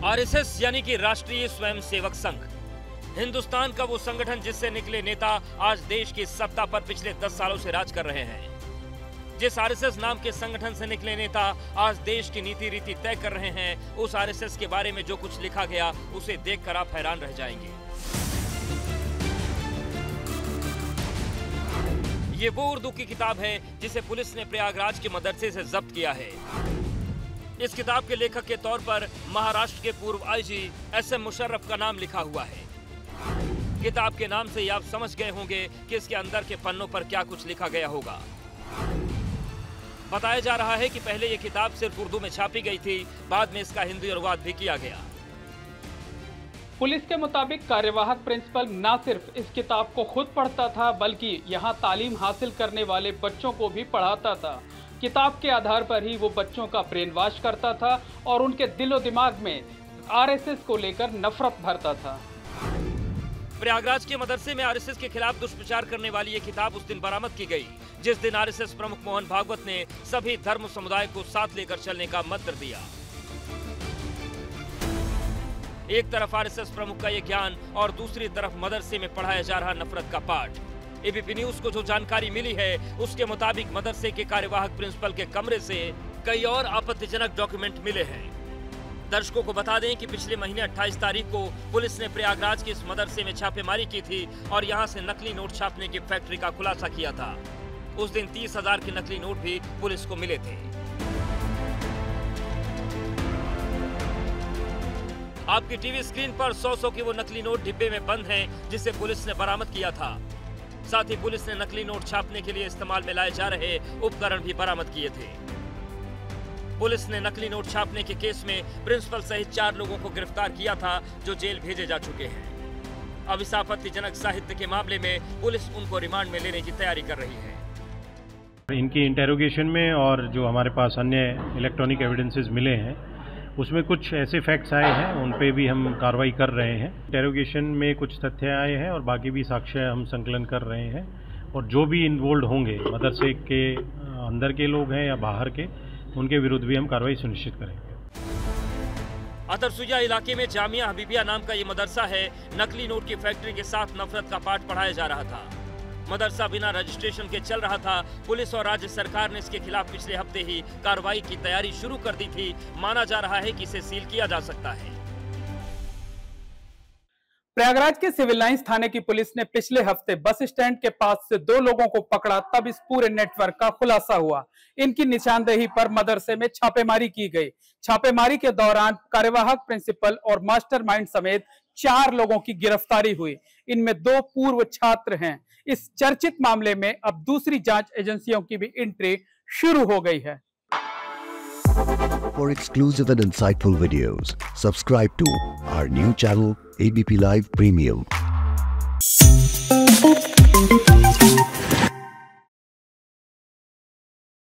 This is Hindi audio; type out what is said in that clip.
आरएसएस यानी कि राष्ट्रीय स्वयंसेवक संघ, हिंदुस्तान का वो संगठन जिससे निकले नेता आज देश की सत्ता पर पिछले 10 सालों से राज कर रहे हैं। जिस आरएसएस नाम के संगठन से निकले नेता आज देश की नीति रीति तय कर रहे हैं, उस आरएसएस के बारे में जो कुछ लिखा गया उसे देखकर आप हैरान रह जाएंगे। ये वो उर्दू की किताब है जिसे पुलिस ने प्रयागराज के मदरसे से जब्त किया है। इस किताब के लेखक के तौर पर महाराष्ट्र के पूर्व आईजी एसएम मुशर्रफ का नाम लिखा हुआ है। किताब के नाम से ही आप समझ गए होंगे कि इसके अंदर के पन्नों पर क्या कुछ लिखा गया होगा। बताया जा रहा है कि पहले ये किताब सिर्फ उर्दू में छापी गई थी, बाद में इसका हिंदी अनुवाद भी किया गया। पुलिस के मुताबिक कार्यवाहक प्रिंसिपल न सिर्फ इस किताब को खुद पढ़ता था, बल्कि यहां तालीम हासिल करने वाले बच्चों को भी पढ़ाता था। किताब के आधार पर ही वो बच्चों का ब्रेन वॉश करता था और उनके दिलो दिमाग में आरएसएस को लेकर नफरत भरता था। प्रयागराज के मदरसे में आरएसएस के खिलाफ दुष्प्रचार करने वाली ये किताब उस दिन बरामद की गई जिस दिन आरएसएस प्रमुख मोहन भागवत ने सभी धर्म समुदाय को साथ लेकर चलने का मंत्र दिया। एक तरफ आरएसएस प्रमुख का ये ज्ञान और दूसरी तरफ मदरसे में पढ़ाया जा रहा नफरत का पाठ। एबीपी न्यूज को जो जानकारी मिली है उसके मुताबिक मदरसे के कार्यवाहक प्रिंसिपल के कमरे से कई और आपत्तिजनक डॉक्यूमेंट मिले हैं। दर्शकों को बता दें कि पिछले महीने 28 तारीख को पुलिस ने प्रयागराज के इस मदरसे में छापेमारी की थी और यहां से नकली नोट छापने की फैक्ट्री का खुलासा किया था। उस दिन 30,000 के नकली नोट भी पुलिस को मिले थे। आपकी टीवी स्क्रीन पर 100 के वो नकली नोट डिब्बे में बंद हैं जिसे पुलिस ने बरामद किया था। साथ ही पुलिस ने नकली नोट छापने के लिए इस्तेमाल में लाए जा रहे उपकरण भी बरामद किए थे। पुलिस ने नकली नोट छापने के केस में प्रिंसिपल सहित 4 लोगों को गिरफ्तार किया था जो जेल भेजे जा चुके हैं। अब इस आपत्तिजनक साहित्य के मामले में पुलिस उनको रिमांड में लेने की तैयारी कर रही है। इनकी इंटेरोगेशन में और जो हमारे पास अन्य इलेक्ट्रॉनिक एविडेंसेस मिले हैं उसमें कुछ ऐसे फैक्ट्स आए हैं, उन पे भी हम कार्रवाई कर रहे हैं। इंटेरोगेशन में कुछ तथ्य आए हैं और बाकी भी साक्ष्य हम संकलन कर रहे हैं और जो भी इन्वॉल्व होंगे मदरसे के अंदर के लोग हैं या बाहर के, उनके विरुद्ध भी हम कार्रवाई सुनिश्चित करेंगे। अतरसुया इलाके में जामिया हबीबिया नाम का ये मदरसा है। नकली नोट की फैक्ट्री के साथ नफरत का पाठ पढ़ाया जा रहा था। मदरसा बिना रजिस्ट्रेशन के चल रहा था। पुलिस और राज्य सरकार ने इसके खिलाफ पिछले हफ्ते ही कार्रवाई की तैयारी शुरू कर दी थी। माना जा रहा है कि इसे सील किया जा सकता है। प्रयागराज के सिविल लाइंस थाने की पुलिस ने पिछले हफ्ते बस स्टैंड के पास से 2 लोगों को पकड़ा, तब इस पूरे नेटवर्क का खुलासा हुआ। इनकी निशानदेही पर मदरसे में छापेमारी की गई। छापेमारी के दौरान कार्यवाहक प्रिंसिपल और मास्टरमाइंड समेत 4 लोगों की गिरफ्तारी हुई। इनमें 2 पूर्व छात्र हैं। इस चर्चित मामले में अब दूसरी जांच एजेंसियों की भी एंट्री शुरू हो गई है। For exclusive and insightful videos, subscribe to our new channel ABP Live Premium.